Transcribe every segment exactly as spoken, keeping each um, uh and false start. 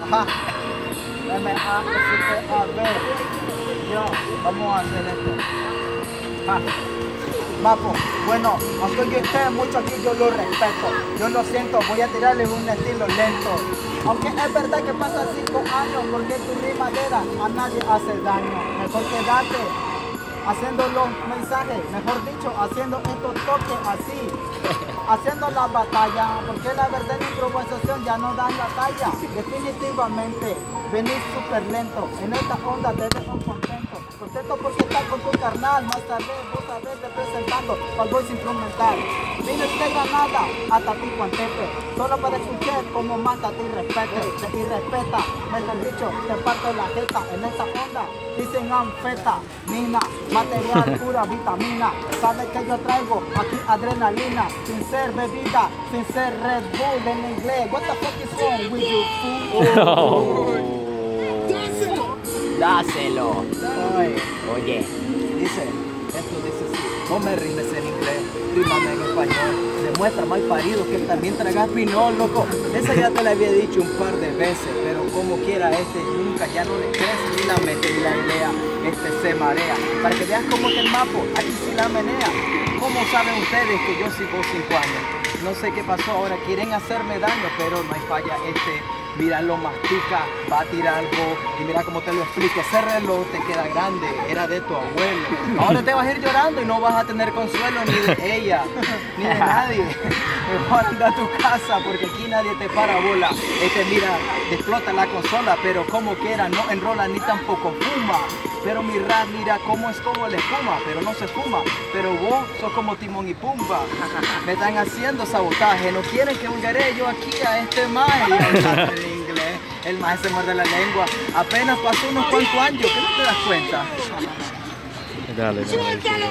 Ajá. M A S T A B. Yo, vamos a hacer esto. Ajá. Mapo, bueno, aunque yo esté mucho aquí, yo lo respeto. Yo lo siento, voy a tirarle un estilo lento. Aunque es verdad que pasa cinco años, porque tu rimadera a nadie hace daño. Mejor quedarte haciendo los mensajes, mejor dicho, haciendo estos toques así. Haciendo la batalla, porque la verdad en improvisación ya no dan la talla. Definitivamente, venís súper lento. En esta onda te dejo contento. Contento porque estás con tu carnal. Más tarde vos sabés representando para voz instrumental. Vine de Granada hasta Ticuantepe, solo para escuchar como mata y respete. Te irrespeta, mejor dicho, te parto la jeta. En esta onda dicen anfetamina, material pura vitamina. Sabes que yo traigo aquí adrenalina, sin ser bebida, sin ser Red Bull en inglés. What the fuck is wrong with you, fool? Oh. Dáselo. Ay. Oye. Dice, esto dice así, no me rimes en inglés, rímame en español. Demuestra mal parido que también tragas pinol, loco. Esa ya te la había dicho un par de veces, pero como quiera este nunca ya no le crece ni la mente ni la idea. Este se marea, para que veas como que el mapo aquí sí la menea. ¿Cómo saben ustedes que yo sigo cinco años? No sé qué pasó ahora, quieren hacerme daño, pero no hay falla este. Mira, lo mastica, va a tirar algo y mira cómo te lo explico. Ese reloj te queda grande, era de tu abuelo. Ahora te vas a ir llorando y no vas a tener consuelo ni de ella, ni de nadie. Mejor anda a tu casa porque aquí nadie te para bola. Este mira, te explota la consola, pero como quiera no enrola ni tampoco fuma. Pero mi rap mira cómo es como le fuma, pero no se fuma. Pero vos sos como Timón y Pumba. Me están haciendo sabotaje, no quieren que vulgaré yo aquí a este maestro. Inglés, el maestro se muerde la lengua. Apenas pasó unos cuantos años, ¿qué no te das cuenta? Dale, dale, dale.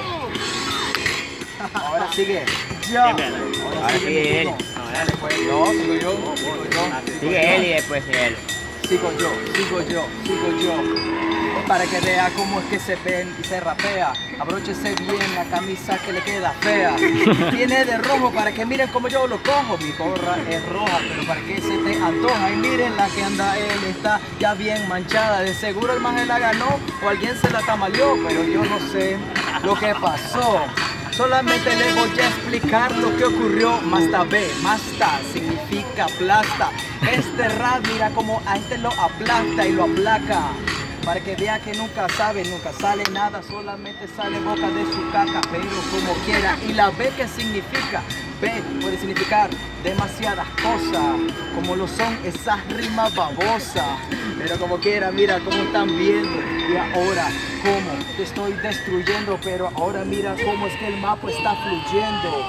Ahora sigue. Yo. Ahora sigue él. Dale, pues yo, sigo yo, sigo yo. Sigue él y después él. Sigo yo, sigo yo, sigo yo. Para que vea cómo es que se ven y se rapea. Abróchese bien la camisa que le queda fea. Tiene de rojo para que miren cómo yo lo cojo. Mi gorra es roja, pero para que se te antoja. Y miren la que anda él, está ya bien manchada. De seguro el maje la ganó o alguien se la tamaleó, pero yo no sé lo que pasó. Solamente le voy a explicar lo que ocurrió. Masta B, masta significa aplasta. Este rap mira como a este lo aplasta y lo aplaca. Para que vea que nunca sabe, nunca sale nada, solamente sale boca de su caca, pero como quiera. Y la B, ¿qué significa? B puede significar demasiadas cosas, como lo son esas rimas babosas. Pero como quiera, mira cómo están viendo. Y ahora, cómo te estoy destruyendo, pero ahora mira cómo es que el mapa está fluyendo.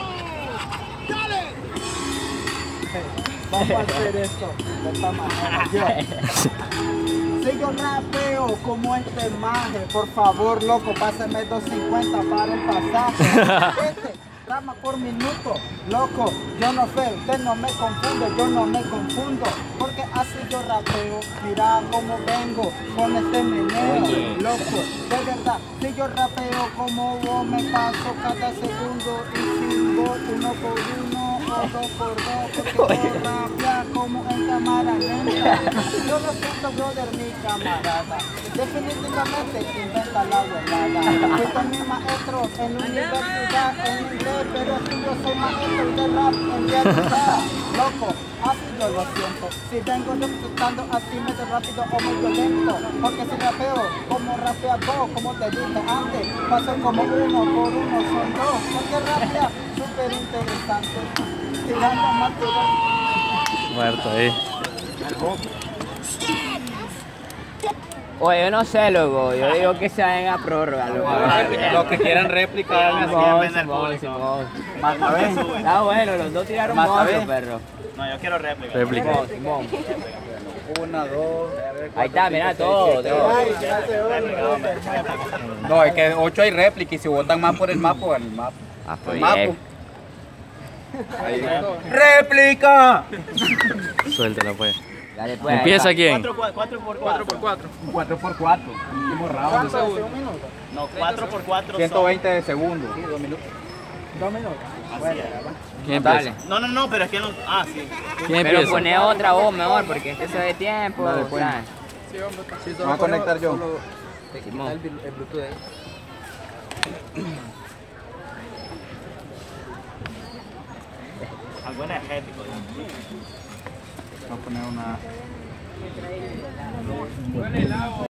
Vamos a hacer esto de esta manera. Yo. Si yo rapeo como este maje, por favor, loco, pásame dos cincuenta para el pasaje. Este, rama por minuto, loco, yo no sé, usted no me confunde, yo no me confundo, porque así yo rapeo, mira cómo vengo con este meneo, Oye. loco, de verdad, si yo rapeo como vos me paso cada segundo y sin vos uno por uno o dos por dos, porque yo rapea como en cámara lenta. Yo lo siento, brother, mi camarada, definitivamente inventa la huevada. Fui con mi maestro en la universidad en inglés, pero si yo soy maestro de rap en realidad, loco, así yo lo siento. Si vengo disfrutando así medio rápido o muy violento, porque si rapeo como rapea vos, como te dije antes, paso como uno por uno, son dos, porque rapea súper interesante, tirando más tirando. Muerto ahí. Oye, yo no sé, loco. Yo digo que se vayan a prórroga, loco. Los que quieran réplica, hagan así en vez del público. Mata vez. Está bueno, los dos tiraron Mata mozo, vez. perro. No, yo quiero réplica. Réplica. Una, dos. Ahí está, mira todo. todo. Ay, ya se oye. No, es que ocho hay réplica y si votan más por el mapa, el mapa. Ah, pues El mapa. bien. ¡Réplica! Suéltala, pues. Dale, pues. ¿Empieza quién? cuatro por cuatro por cuatro. cuatro por cuatro. Último round. ¿Cuánto? ¿Un minuto? No, cuatro por cuatro. ciento veinte de segundos. Sí, dos minutos. Dos minutos. ¿Quién Dale. empieza? No, no, no, pero es que no. Ah, sí. ¿Quién Pero empieza? pone otra voz mejor, porque este se ve tiempo. Dale, pues. ¿sabes? Me voy a conectar yo. Simón. Algo energético. Voy a poner una...